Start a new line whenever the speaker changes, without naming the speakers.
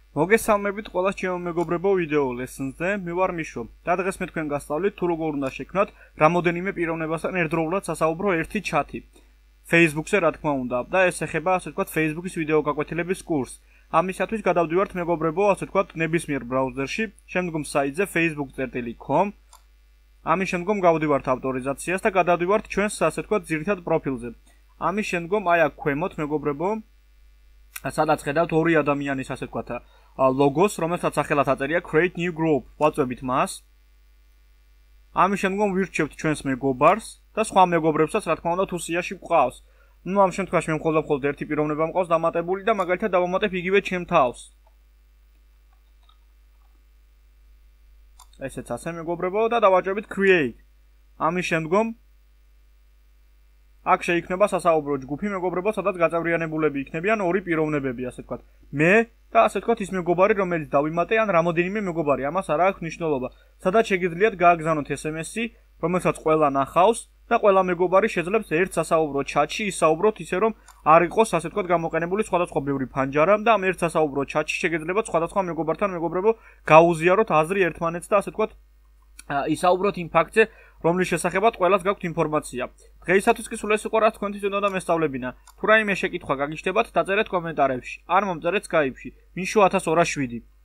მოგესალმებით ყველა ჩემო მეგობრებო ვიდეო ლესონზე. მე ვარ მიშო. და დღეს მე თქვენ გასწავლით თუ როგორ უნდა შექმნათ რამოდენიმე პიროვნებასთან ერთდროულად სასაუბრო ერთი ჩათი. Facebook-ზე რა თქმა უნდა. და ეს ეხება ასე ვთქვათ Facebook-ის ვიდეო გაკვეთილების კურსს. ამისათვის გადავდივართ მეგობრებო ასე ვთქვათ ნებისმიერ ბრაუზერში, შემდგომ საიტზე facebook.com. ამის შემდგომ გავდივართ ავტორიზაციას და გადავდივართ ჩვენს ასე ვთქვათ ძირითად პროფილზე. ამის შემდგომ აი აქ ქვემოთ მეგობრებო სადაც ხედავთ ორი ადამიანის ასე ვთქვათ ლოგოს, რომელსაც სახელად აწერია create new group. ვაწვევით მას. ამის შემდგომ ვირჩევთ ჩვენს მეგობარს და სხვა მეგობრებსაც რა თქმა უნდა თუ სიაში გვყავს. ნუ ამ შემთხვევაში მე მხოლოდ ერთი პიროვნება მყავს დამატებული და მაგალითად დავამატებ იგივე ჩემ თავს. ესეც ასე მეგობრებო და დავაჭრებით create. ამის შემდგომ აქ შეიქმნება სასაუბრო ჯგუფი მეგობრებო, სადაც გაწევრიანებულები იქნებიან ორი პიროვნებები, ასე ვთქვათ. მე და ასე ვთქვათ ის მეგობარი, რომელიც დავიმატე, ან რამოდენიმე მეგობარი, ამას არ აქვს მნიშვნელობა. სადაც შეგიძლიათ გააგზავნოთ SMS-ი, რომელსაც ყველა ნახავს და ყველა მეგობარი შეძლებს ერთ სასაუბრო ჩატში ისაუბროთ ისე რომ არ იყოს ასე ვთქვათ გამოყენებული სხვადასხვა ბევრი ფანჯარა და ამ ერთ სასაუბრო ჩატში შეგეძლებათ სხვადასხვა მეგობართან მეგობრებო გაუზიაროთ აზრი ერთმანეთს და ასე ვთქვათ ისაუბროთ იმ ფაქტზე, რომლის შესახებაც ყველას გაქვთ ინფორმაცია. დღეისათვის კი სულ ეს იყო, რაც თქვენთვის უნდა მესწავლებინა. თუ რაიმე შეკითხვა გაგიჩნდებათ, დაწერეთ კომენტარებში. არ მომწერეთ Skype-ში. მიშო 1207